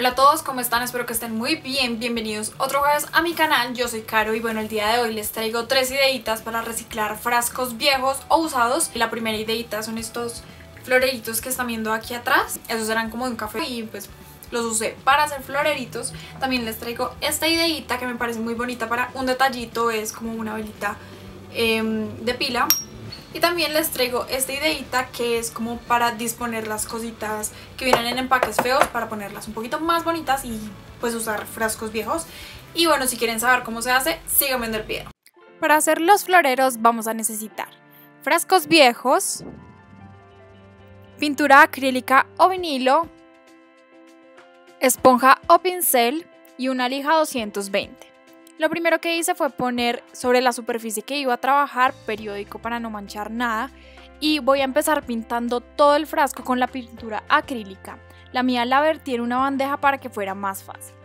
Hola a todos, ¿cómo están? Espero que estén muy bien. Bienvenidos otro jueves a mi canal. Yo soy Caro y bueno, el día de hoy les traigo 3 ideitas para reciclar frascos viejos o usados. La primera ideita son estos floreritos que están viendo aquí atrás. Esos eran como de un café y pues los usé para hacer floreritos. También les traigo esta ideita que me parece muy bonita para un detallito. Es como una velita de pila. Y también les traigo esta ideita que es como para disponer las cositas que vienen en empaques feos, para ponerlas un poquito más bonitas y pues usar frascos viejos. Y bueno, si quieren saber cómo se hace, síganme en el video. Para hacer los floreros vamos a necesitar frascos viejos, pintura acrílica o vinilo, esponja o pincel y una lija 220. Lo primero que hice fue poner sobre la superficie que iba a trabajar periódico para no manchar nada y voy a empezar pintando todo el frasco con la pintura acrílica. La mía la vertí en una bandeja para que fuera más fácil.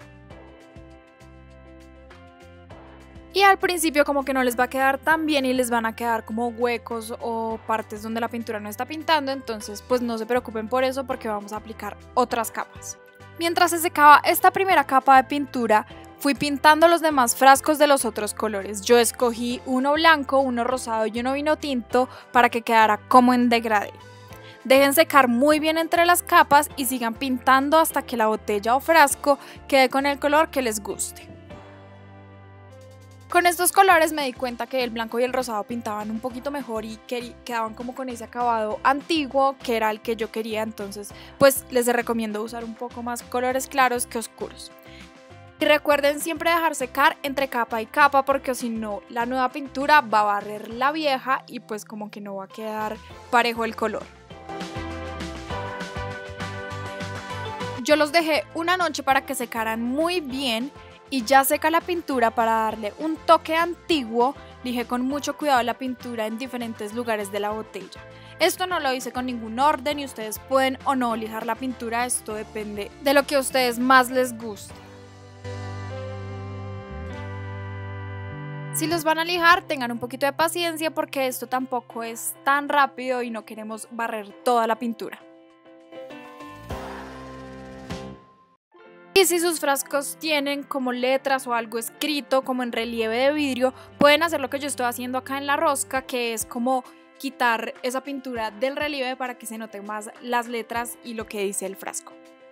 Y al principio como que no les va a quedar tan bien y les van a quedar como huecos o partes donde la pintura no está pintando, entonces pues no se preocupen por eso porque vamos a aplicar otras capas. Mientras se secaba esta primera capa de pintura, fui pintando los demás frascos de los otros colores. Yo escogí uno blanco, uno rosado y uno vino tinto para que quedara como en degradé. Dejen secar muy bien entre las capas y sigan pintando hasta que la botella o frasco quede con el color que les guste. Con estos colores me di cuenta que el blanco y el rosado pintaban un poquito mejor y quedaban como con ese acabado antiguo que era el que yo quería, entonces pues les recomiendo usar un poco más colores claros que oscuros. Y recuerden siempre dejar secar entre capa y capa porque si no la nueva pintura va a barrer la vieja y pues como que no va a quedar parejo el color. Yo los dejé una noche para que secaran muy bien y ya seca la pintura. Para darle un toque antiguo, lijé con mucho cuidado la pintura en diferentes lugares de la botella. Esto no lo hice con ningún orden y ustedes pueden o no lijar la pintura, esto depende de lo que a ustedes más les guste. Si los van a lijar, tengan un poquito de paciencia porque esto tampoco es tan rápido y no queremos barrer toda la pintura. Y si sus frascos tienen como letras o algo escrito como en relieve de vidrio, pueden hacer lo que yo estoy haciendo acá en la rosca, que es como quitar esa pintura del relieve para que se noten más las letras y lo que dice el frasco.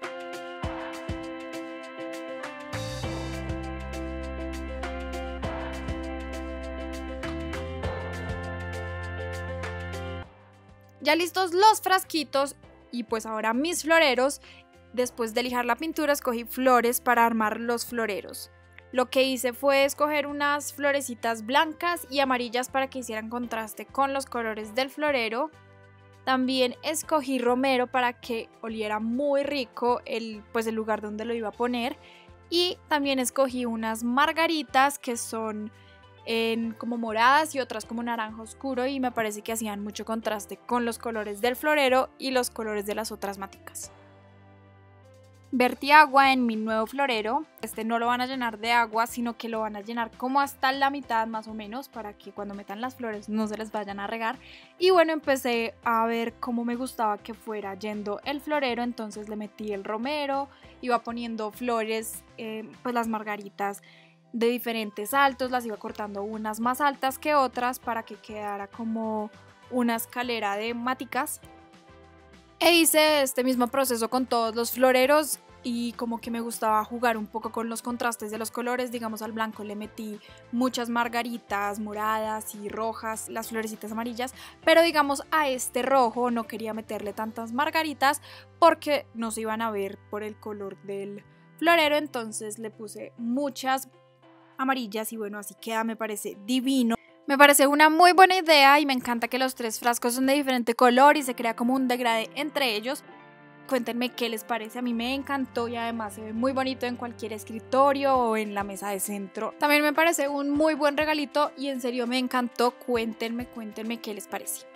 Ya listos los frasquitos y pues ahora mis floreros. Después de lijar la pintura escogí flores para armar los floreros. Lo que hice fue escoger unas florecitas blancas y amarillas para que hicieran contraste con los colores del florero. También escogí romero para que oliera muy rico el lugar donde lo iba a poner. Y también escogí unas margaritas que son como moradas y otras como naranja oscuro y me parece que hacían mucho contraste con los colores del florero y los colores de las otras maticas. Vertí agua en mi nuevo florero. Este no lo van a llenar de agua, sino que lo van a llenar como hasta la mitad más o menos para que cuando metan las flores no se les vayan a regar. Y bueno, empecé a ver cómo me gustaba que fuera yendo el florero, entonces le metí el romero, iba poniendo flores, pues las margaritas de diferentes altos, las iba cortando unas más altas que otras para que quedara como una escalera de maticas. E hice este mismo proceso con todos los floreros y como que me gustaba jugar un poco con los contrastes de los colores. Digamos, al blanco le metí muchas margaritas moradas y rojas, las florecitas amarillas, pero digamos a este rojo no quería meterle tantas margaritas porque no se iban a ver por el color del florero, entonces le puse muchas amarillas y bueno, así queda, me parece divino. Me parece una muy buena idea y me encanta que los 3 frascos son de diferente color y se crea como un degradé entre ellos. Cuéntenme qué les parece, a mí me encantó y además se ve muy bonito en cualquier escritorio o en la mesa de centro. También me parece un muy buen regalito y en serio me encantó. Cuéntenme qué les parece.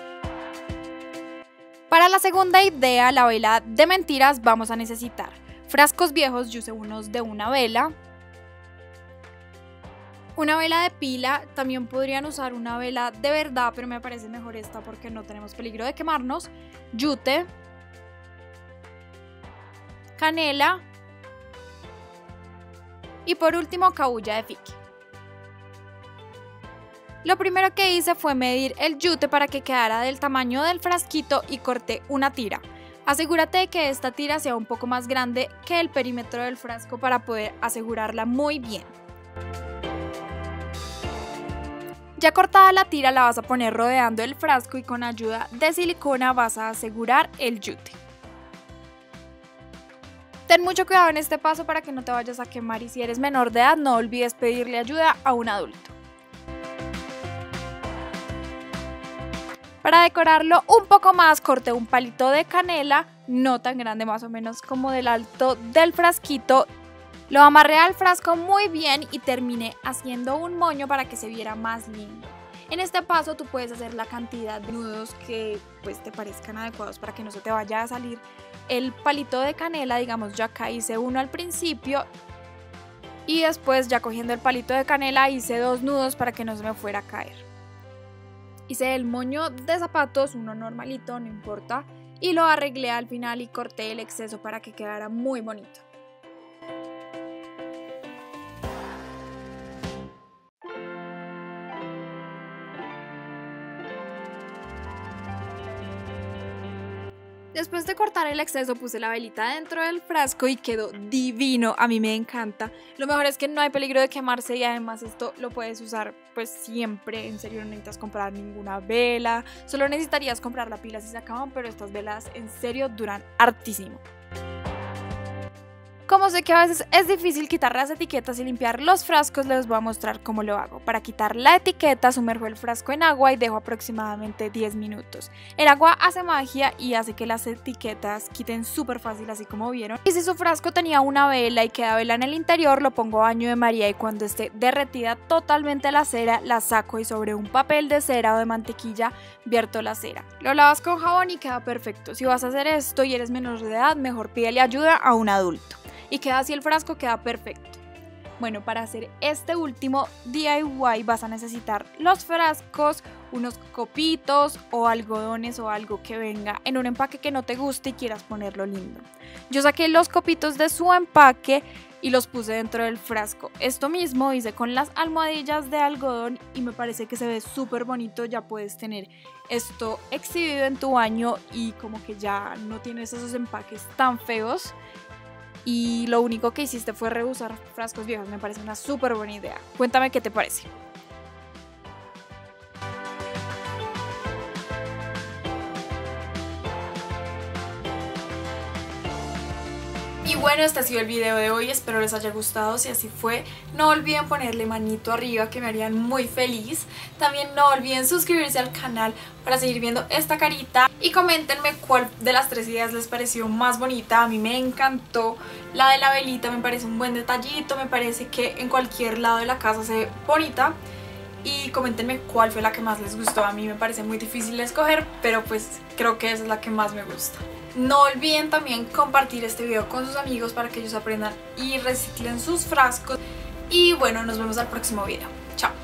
Para la segunda idea, la vela de mentiras, vamos a necesitar frascos viejos. Yo usé unos de una vela de pila, también podrían usar una vela de verdad, pero me parece mejor esta porque no tenemos peligro de quemarnos. Yute, canela y por último cabuya de fique. Lo primero que hice fue medir el yute para que quedara del tamaño del frasquito y corté una tira. Asegúrate de que esta tira sea un poco más grande que el perímetro del frasco para poder asegurarla muy bien. Ya cortada la tira la vas a poner rodeando el frasco y con ayuda de silicona vas a asegurar el yute. Ten mucho cuidado en este paso para que no te vayas a quemar y si eres menor de edad no olvides pedirle ayuda a un adulto. Para decorarlo un poco más corté un palito de canela, no tan grande, más o menos como del alto del frasquito. Lo amarré al frasco muy bien y terminé haciendo un moño para que se viera más lindo. En este paso tú puedes hacer la cantidad de nudos que pues te parezcan adecuados para que no se te vaya a salir el palito de canela. Digamos, yo acá hice uno al principio y después ya cogiendo el palito de canela hice 2 nudos para que no se me fuera a caer. Hice el moño de zapatos, uno normalito, no importa, y lo arreglé al final y corté el exceso para que quedara muy bonito. Después de cortar el exceso puse la velita dentro del frasco y quedó divino, a mí me encanta. Lo mejor es que no hay peligro de quemarse y además esto lo puedes usar pues siempre, en serio no necesitas comprar ninguna vela, solo necesitarías comprar la pila si se acaban, pero estas velas en serio duran hartísimo. Como sé que a veces es difícil quitar las etiquetas y limpiar los frascos, les voy a mostrar cómo lo hago. Para quitar la etiqueta, sumerjo el frasco en agua y dejo aproximadamente 10 minutos. El agua hace magia y hace que las etiquetas quiten súper fácil, así como vieron. Y si su frasco tenía una vela y queda vela en el interior, lo pongo a baño de María y cuando esté derretida totalmente la cera, la saco y sobre un papel de cera o de mantequilla vierto la cera. Lo lavas con jabón y queda perfecto. Si vas a hacer esto y eres menor de edad, mejor pídele ayuda a un adulto. Y queda así el frasco, queda perfecto. Bueno, para hacer este último DIY vas a necesitar los frascos, unos copitos o algodones o algo que venga en un empaque que no te guste y quieras ponerlo lindo. Yo saqué los copitos de su empaque y los puse dentro del frasco. Esto mismo hice con las almohadillas de algodón y me parece que se ve súper bonito. Ya puedes tener esto exhibido en tu baño y como que ya no tienes esos empaques tan feos. Y lo único que hiciste fue reusar frascos viejos, me parece una súper buena idea. Cuéntame qué te parece. Y bueno, este ha sido el video de hoy, espero les haya gustado. Si así fue, no olviden ponerle manito arriba que me harían muy feliz. También no olviden suscribirse al canal para seguir viendo esta carita. Y coméntenme cuál de las 3 ideas les pareció más bonita. A mí me encantó la de la velita, me parece un buen detallito. Me parece que en cualquier lado de la casa se ve bonita. Y coméntenme cuál fue la que más les gustó. A mí me parece muy difícil de escoger, pero pues creo que esa es la que más me gusta. No olviden también compartir este video con sus amigos para que ellos aprendan y reciclen sus frascos. Y bueno, nos vemos al próximo video. Chao.